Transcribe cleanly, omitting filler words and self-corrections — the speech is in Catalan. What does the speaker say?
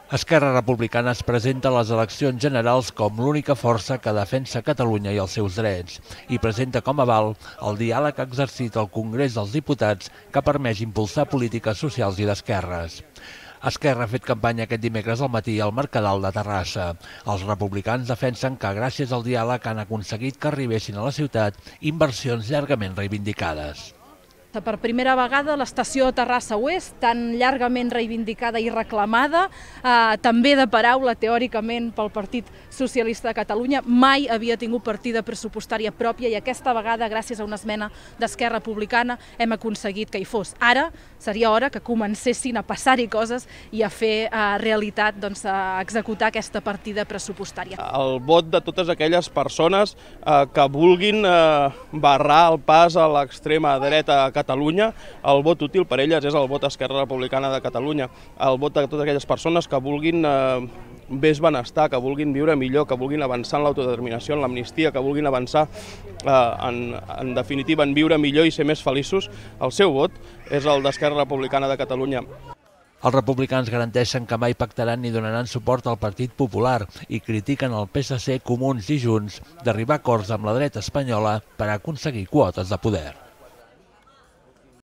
Esquerra Republicana es presenta a les eleccions generals com l'única força que defensa Catalunya i els seus drets i presenta com a aval el diàleg exercit al Congrés dels Diputats que permet impulsar polítiques socials i d'esquerres. Esquerra ha fet campanya aquest dimecres al matí al Mercadal de Terrassa. Els republicans defensen que gràcies al diàleg han aconseguit que arribessin a la ciutat inversions llargament reivindicades. Per primera vegada l'estació de Terrassa Oest, tan llargament reivindicada i reclamada, també de paraula teòricament pel Partit Socialista de Catalunya, mai havia tingut partida pressupostària pròpia i aquesta vegada, gràcies a una esmena d'Esquerra Republicana, hem aconseguit que hi fos. Ara seria hora que comencessin a passar-hi coses i a fer realitat, a executar aquesta partida pressupostària. El vot de totes aquelles persones que vulguin barrar el pas a l'extrema dreta a Catalunya, el vot útil per elles és el vot Esquerra Republicana de Catalunya, el vot de totes aquelles persones que vulguin més benestar, que vulguin viure millor, que vulguin avançar en l'autodeterminació, en l'amnistia, que vulguin avançar en definitiva en viure millor i ser més feliços, el seu vot és el d'Esquerra Republicana de Catalunya. Els republicans garanteixen que mai pactaran ni donaran suport al Partit Popular i critiquen el PSC, Comuns i Junts d'arribar a acords amb la dreta espanyola per aconseguir quotes de poder.